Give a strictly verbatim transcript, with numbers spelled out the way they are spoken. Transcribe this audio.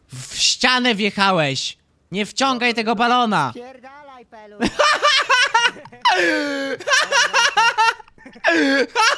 W ścianę wjechałeś! Nie wciągaj tego balona! Pierdalaj, pelu.